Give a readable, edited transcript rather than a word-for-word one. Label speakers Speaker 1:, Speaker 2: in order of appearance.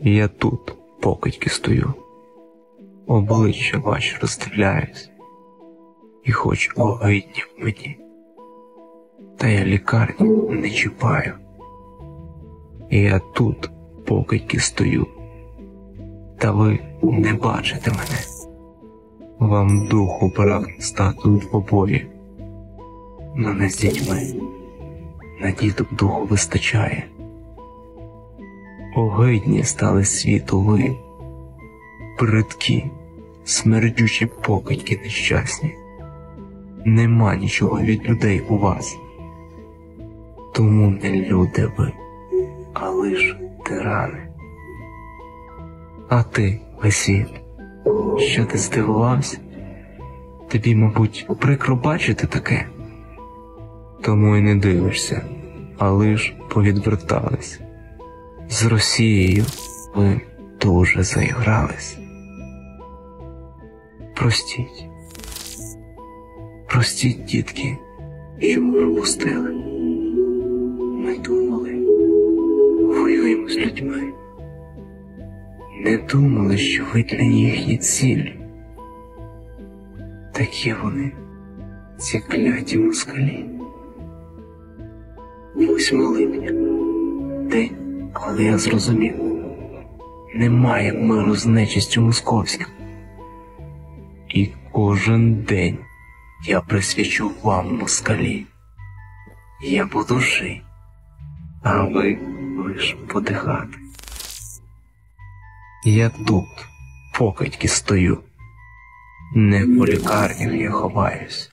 Speaker 1: Я тут покидьки стою, обличчя ваші роздивляюсь, і хоч огидні в мені, та я лікарні не чіпаю. Я тут покидьки стою, та ви не бачите мене. Вам духу прагне стати двобої, но не з дітьми, на діток духу вистачає. Огидні стали світу ви, бридкі, смердючі покидьки нещасні. Нема нічого від людей у вас, тому не люди ви, а лиш тирани. А ти, весь світ, що ти здивувався? Тобі, мабуть, прикро бачити таке? Тому й не дивишся, а лиш повідвертались. З Росією ви дуже заігрались. Простіть. Простіть, дітки, що ми пропустили. Ми думали, воюємо з людьми. Не думали, що ви для їхні ціль. Такі вони, ці кляті москалі. 8 липня, день, коли я зрозумів, немає миру з нечистю московською. І кожен день я присвячу вам, москалі. Я буду жити, а ви лиш подихати. Я тут покидьки стою, не по лікарнях я ховаюсь,